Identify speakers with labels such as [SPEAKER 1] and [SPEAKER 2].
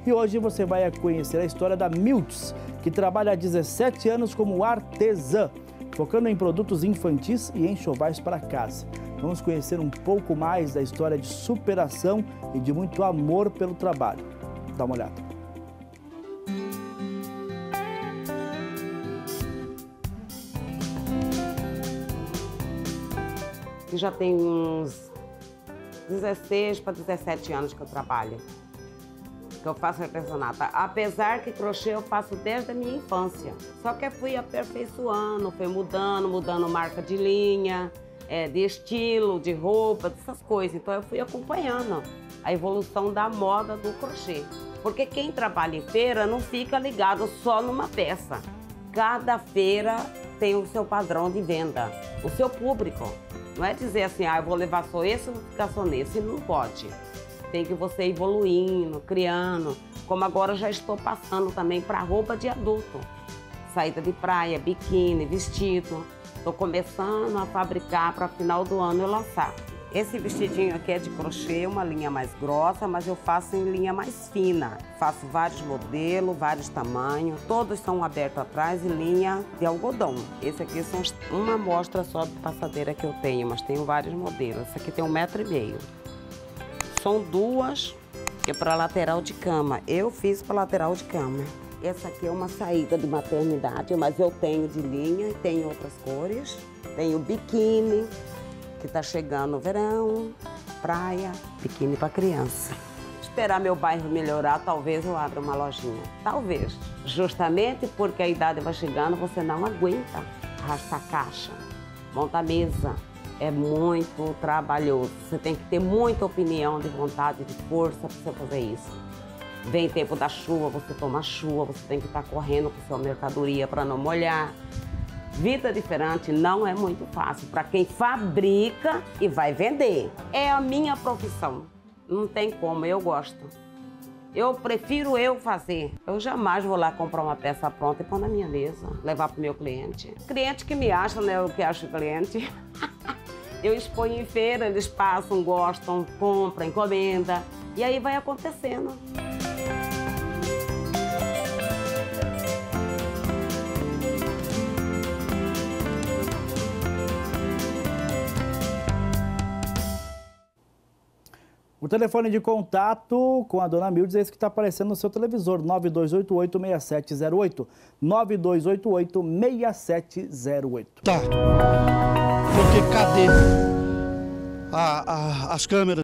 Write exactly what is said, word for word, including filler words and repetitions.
[SPEAKER 1] E hoje você vai conhecer a história da Miltz, que trabalha há dezessete anos como artesã, focando em produtos infantis e enxovais para casa. Vamos conhecer um pouco mais da história de superação e de muito amor pelo trabalho. Dá uma olhada.
[SPEAKER 2] Já tem uns dezesseis para dezessete anos que eu trabalho, que eu faço artesanato. Apesar que crochê eu faço desde a minha infância. Só que eu fui aperfeiçoando, fui mudando, mudando marca de linha, é, de estilo, de roupa, dessas coisas. Então eu fui acompanhando a evolução da moda do crochê. Porque quem trabalha em feira não fica ligado só numa peça. Cada feira tem o seu padrão de venda, o seu público. Não é dizer assim, ah, eu vou levar só esse ou vou ficar só nesse. Não pode. Tem que você ir evoluindo, criando. Como agora eu já estou passando também para roupa de adulto. Saída de praia, biquíni, vestido. Estou começando a fabricar para final do ano eu lançar. Esse vestidinho aqui é de crochê, uma linha mais grossa, mas eu faço em linha mais fina. Faço vários modelos, vários tamanhos, todos são abertos atrás e linha de algodão. Esse aqui são uma amostra só de passadeira que eu tenho, mas tenho vários modelos. Esse aqui tem um metro e meio. São duas, que é para lateral de cama. Eu fiz para lateral de cama. Essa aqui é uma saída de maternidade, mas eu tenho de linha e tenho outras cores. Tenho biquíni, que está chegando o verão, praia, biquíni para criança. Esperar meu bairro melhorar, talvez eu abra uma lojinha. Talvez. Justamente porque a idade vai chegando, você não aguenta arrastar caixa, montar mesa. É muito trabalhoso. Você tem que ter muita opinião, de vontade, de força para você fazer isso. Vem tempo da chuva, você toma chuva, você tem que estar correndo com sua mercadoria para não molhar. Vida diferente não é muito fácil para quem fabrica e vai vender. É a minha profissão. Não tem como, eu gosto. Eu prefiro eu fazer. Eu jamais vou lá comprar uma peça pronta e pôr na minha mesa, levar para o meu cliente. Cliente que me acha, né? O que acha o cliente. Eu exponho em feira, eles passam, gostam, compram, encomenda. E aí vai acontecendo.
[SPEAKER 1] O telefone de contato com a dona Miltz é esse que está aparecendo no seu televisor, nove dois oito oito, seis sete zero oito, nove dois oito oito, seis sete zero oito.
[SPEAKER 3] Tá, porque cadê a, a, as câmeras?